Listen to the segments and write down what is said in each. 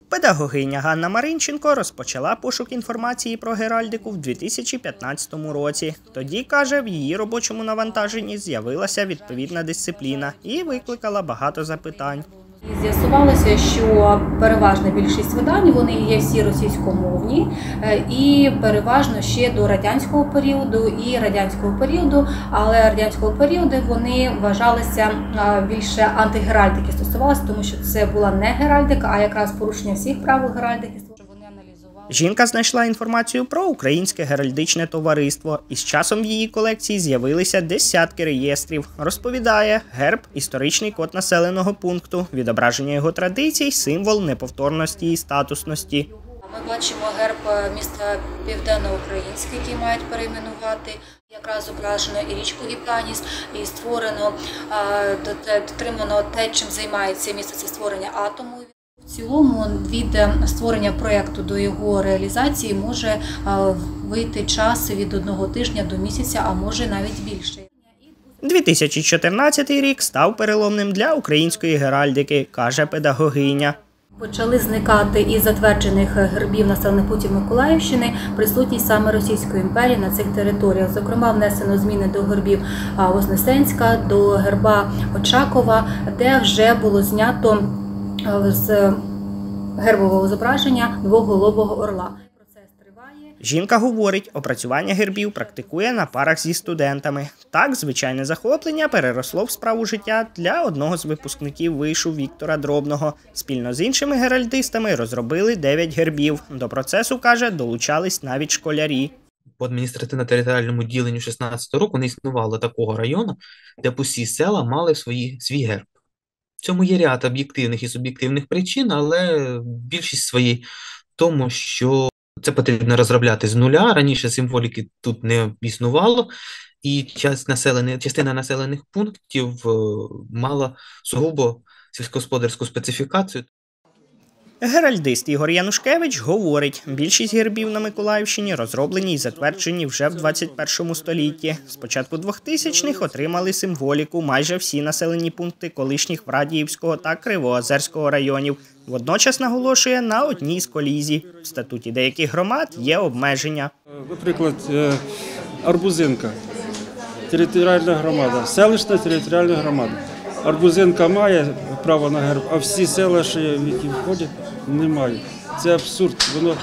Педагогиня Ганна Маринченко розпочала пошук інформації про геральдику в 2015 році. Тоді, каже, в її робочому навантаженні з'явилася відповідна дисципліна і викликала багато запитань. З'ясувалося, що переважна більшість видань, вони є всі російськомовні і переважно ще до радянського періоду, але радянського періоду вони вважалися більше антигеральдики стосувалися, тому що це була не геральдика, а якраз порушення всіх правил геральдики. Жінка знайшла інформацію про Українське геральдичне товариство. І з часом в її колекції з'явилися десятки реєстрів. Розповідає, герб – історичний код населеного пункту, відображення його традицій, символ неповторності і статусності. Ми бачимо герб міста Південноукраїнське, який мають перейменувати. Якраз зображено і річку Гіп'яніс, і створено, дотримано те, чим займається місто, це створення атому. В цілому від створення проєкту до його реалізації може вийти час від 1 тижня до місяця, а може навіть більше. 2014 рік став переломним для української геральдики, каже педагогиня. Почали зникати із затверджених гербів населених пунктів Миколаївщини присутність саме Російської імперії на цих територіях. Зокрема, внесено зміни до гербів Вознесенська, до герба Очакова, де вже було знято з гербового зображення двоголового орла. Процес триває. Жінка говорить, опрацювання гербів практикує на парах зі студентами. Так, звичайне захоплення переросло в справу життя для одного з випускників вишу Віктора Дробного. Спільно з іншими геральдистами розробили 9 гербів. До процесу, каже, долучались навіть школярі. По адміністративно-територіальному діленню 16 року не існувало такого району, де б усі села мали свій герб. В цьому є ряд об'єктивних і суб'єктивних причин, але більшість своїй в тому, що це потрібно розробляти з нуля. Раніше символіки тут не існувало, і частина населених пунктів мала сугубо сільськогосподарську специфікацію. Геральдист Ігор Янушкевич говорить, більшість гербів на Миколаївщині розроблені і затверджені вже в 21 столітті. З початку 2000-х отримали символіку майже всі населені пункти колишніх Врадіївського та Кривоозерського районів. Водночас наголошує на одній з колізій. В статуті деяких громад є обмеження. Наприклад, Арбузинка – територіальна громада, селищна територіальна громада. Арбузинка має право на герб, а всі села, в які входять, не мають. Це абсурд. Воно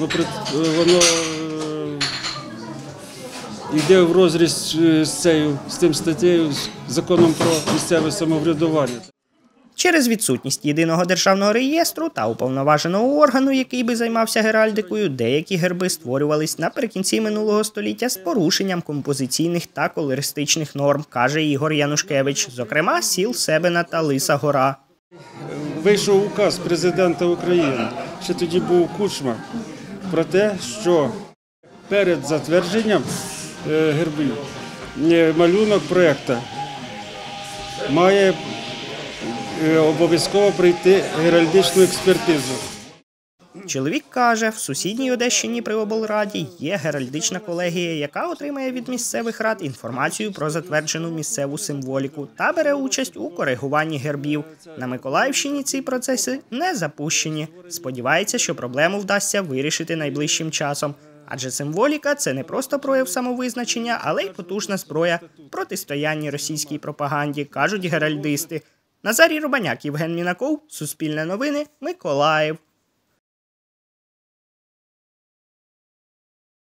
йде в розріз з тим статтею, з законом про місцеве самоврядування. Через відсутність єдиного державного реєстру та уповноваженого органу, який би займався геральдикою, деякі герби створювались наприкінці минулого століття з порушенням композиційних та колористичних норм, каже Ігор Янушкевич, зокрема сіл Себена та Лиса Гора. Вийшов указ президента України, ще тоді був Кучма, про те, що перед затвердженням гербів малюнок проєкту має обов'язково пройти геральдичну експертизу. Чоловік каже, в сусідній Одещині при облраді є геральдична колегія, яка отримає від місцевих рад інформацію про затверджену місцеву символіку та бере участь у коригуванні гербів. На Миколаївщині ці процеси не запущені. Сподівається, що проблему вдасться вирішити найближчим часом. Адже символіка – це не просто прояв самовизначення, але й потужна зброя в протистоянні російській пропаганді, кажуть геральдисти. Назарій Рубаняк, Євген Мінаков, Суспільне новини, Миколаїв.